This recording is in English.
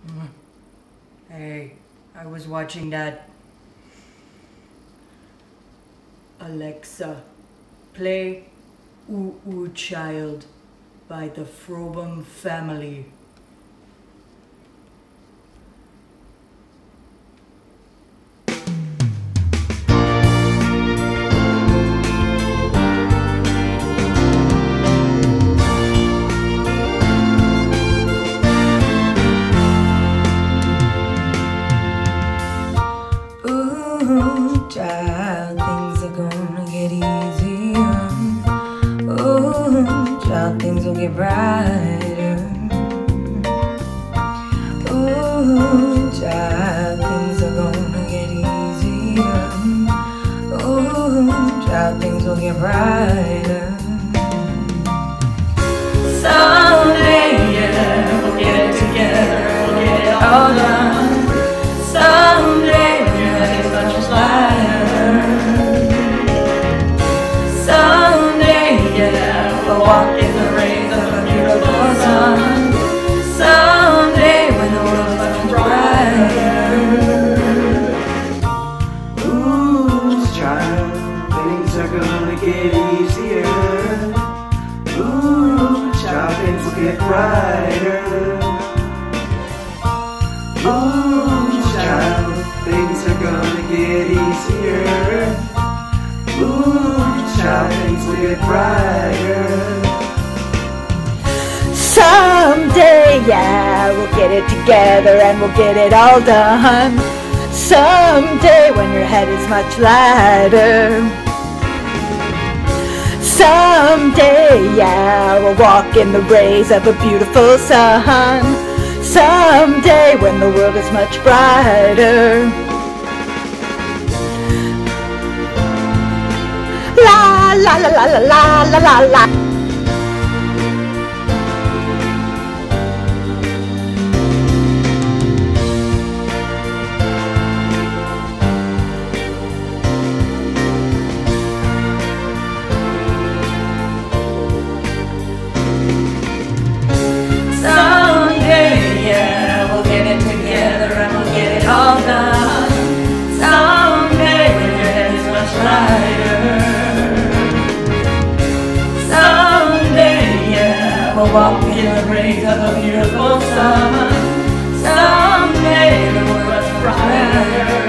Hey, I was watching that. Alexa, play Ooh Ooh Child by the Frobum Family. Ooh, child, things are gonna get easier. Ooh, child, things will get brighter. Ooh, child, things are gonna get easier. Ooh, child, things will get brighter. Someday, yeah, we'll get it together, we'll get it all done. Someday, walk in the rays of a beautiful sun. Someday when the world is much brighter. Ooh, child, things are gonna get easier. Ooh, child, things will get brighter. Ooh, child, things are gonna get easier. Ooh, child, things will get brighter. Someday, yeah, we'll get it together and we'll get it all done. Someday when your head is much lighter. Someday, yeah, we'll walk in the rays of a beautiful sun. Someday when the world is much brighter. La la la la la la la la. Someday, yeah, we'll get it together and we'll get it all done. Someday when your head is much lighter. Someday, yeah, we'll walk in the rays of a beautiful sun. Someday the world is brighter.